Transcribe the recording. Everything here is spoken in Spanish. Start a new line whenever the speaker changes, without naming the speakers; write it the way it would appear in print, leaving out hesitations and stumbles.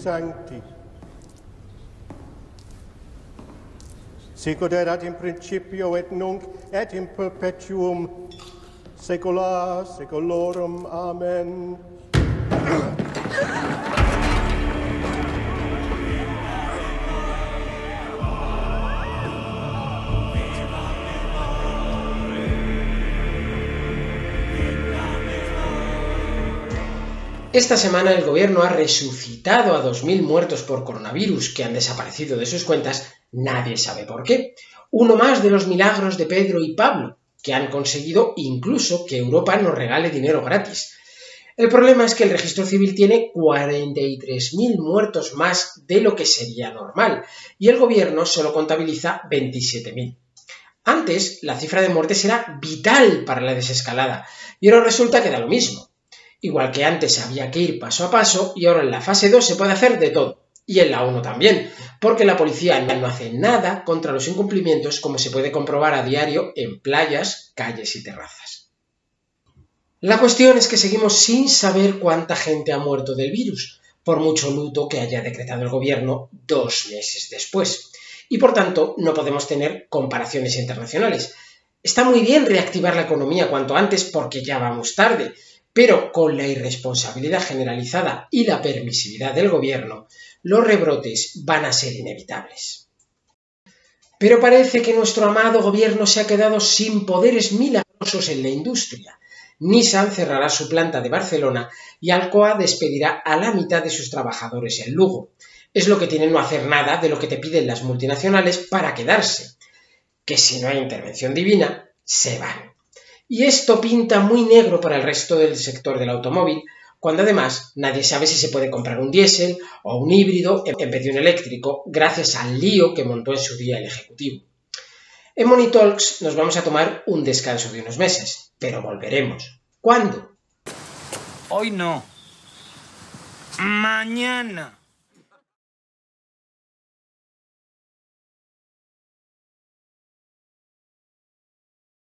Sancti. Sic erat in principio et nunc et in perpetuum saecula saeculorum. Amen.
Esta semana el gobierno ha resucitado a 2.000 muertos por coronavirus que han desaparecido de sus cuentas, nadie sabe por qué. Uno más de los milagros de Pedro y Pablo, que han conseguido incluso que Europa nos regale dinero gratis. El problema es que el registro civil tiene 43.000 muertos más de lo que sería normal, y el gobierno solo contabiliza 27.000. Antes, la cifra de muertes era vital para la desescalada, y ahora resulta que da lo mismo. Igual que antes había que ir paso a paso y ahora en la fase 2 se puede hacer de todo. Y en la 1 también, porque la policía no hace nada contra los incumplimientos como se puede comprobar a diario en playas, calles y terrazas. La cuestión es que seguimos sin saber cuánta gente ha muerto del virus, por mucho luto que haya decretado el gobierno 2 meses después. Y por tanto no podemos tener comparaciones internacionales. Está muy bien reactivar la economía cuanto antes porque ya vamos tarde, pero con la irresponsabilidad generalizada y la permisividad del gobierno, los rebrotes van a ser inevitables. Pero parece que nuestro amado gobierno se ha quedado sin poderes milagrosos en la industria. Nissan cerrará su planta de Barcelona y Alcoa despedirá a la mitad de sus trabajadores en Lugo. Es lo que tiene no hacer nada de lo que te piden las multinacionales para quedarse, que si no hay intervención divina, se van. Y esto pinta muy negro para el resto del sector del automóvil, cuando además nadie sabe si se puede comprar un diésel o un híbrido en vez de un eléctrico, gracias al lío que montó en su día el Ejecutivo. En Money Talks nos vamos a tomar un descanso de unos meses, pero volveremos. ¿Cuándo?
Hoy no. Mañana.